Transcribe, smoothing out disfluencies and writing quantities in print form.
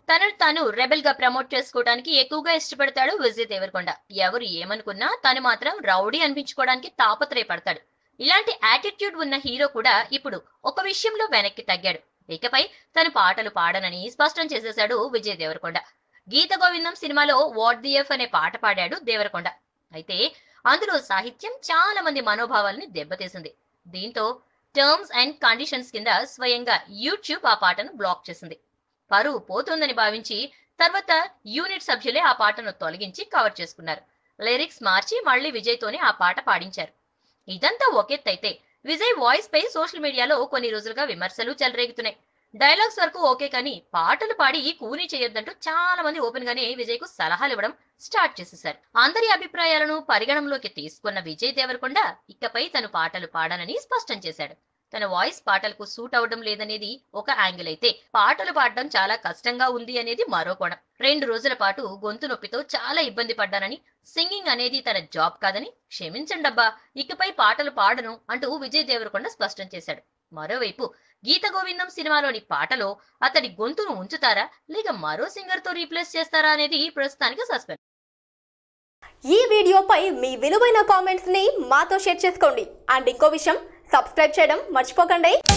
తనను తాను రెబెల్ గా ప్రమోట్ చేసుకోవడానికి ఎక్కువగా ఇష్టపడతాడు విజయ్ దేవరకొండ. ఎవరు ఏమనుకున్నా తను మాత్రం రౌడీ అనిపించుకోవడానికి తాపత్రయపడతాడు. ఇలాంటి యాటిట్యూడ్ ఉన్న హీరో కూడా ఇప్పుడు ఒక విషయంలో వెనక్కి తగ్గాడు. ఇకపై తను పాటలు పాడనని స్పష్టం చేసేశాడు విజయ్ దేవరకొండ. గీత గోవిందం సినిమాలో వాట్ ది ఎఫ్ అనే పాట పాడాడు దేవరకొండ. అయితే అందులో సాహిత్యం చాలా మంది మనోభావాల్ని దెబ్బతీసింది. దీంతో టర్మ్స్ అండ్ కండిషన్స్ కింద స్వయంగా యూట్యూబ్ ఆ పాటను బ్లాక్ చేసింది. పరువు పోతుందని భావించి తర్వాత యూనిట్ సభ్యులే ఆ పాటను తొలగించి కవర్ చేసుకున్నారు. లిరిక్స్ మార్చి మళ్లీ విజయ్ తోనే ఆ పాట పాడించారు. ఇదంతా ఒకెత్తైతే విజయ్ వాయిస్ పై సోషల్ మీడియాలో కొన్ని రోజులుగా విమర్శలు చెలరేగుతున్నాయి. డైలాగ్స్ వరకు ఓకే కానీ పాటలు పాడి కూనీ చేయొద్దంటూ చాలా మంది ఓపెన్ గానే విజయ్ కు సలహాలు ఇవ్వడం స్టార్ట్ చేసేశారు. అందరి అభిప్రాయాలను పరిగణనలోకి తీసుకున్న విజయ్ దేవరకొండ ఇకపై తను పాటలు పాడనని స్పష్టం చేశాడు. తన వాయిస్ పాటలకు సూట్ అవడం లేదనేది ఒక యాంగిల్ అయితే, పాటలు పాడడం చాలా కష్టంగా ఉంది అనేది మరో కోణం. 2 రోజుల పాటు గొంతు నొప్పితో చాలా ఇబ్బంది పడ్డానని, సింగింగ్ అనేది తన జాబ్ కాదని, క్షమించండబ్బా ఇకపై పాటలు పాడను అంటూ విజయ్ దేవరకొండ స్పష్టం చేశాడు. మరోవైపు గీత గోవిందం సినిమాలోని పాటలో అతడి గొంతును ఉంచుతారా లేక మరో సింగర్ తో రీప్లేస్ చేస్తారా అనేది ప్రస్తుతానికి సస్పెన్స్. ఈ వీడియోపై మీ విలువైన కామెంట్స్ ని మాతో షేర్ చేసుకోండి. అండ్ ఇంకో విషయం, సబ్స్క్రైబ్ చేయడం మర్చిపోకండి.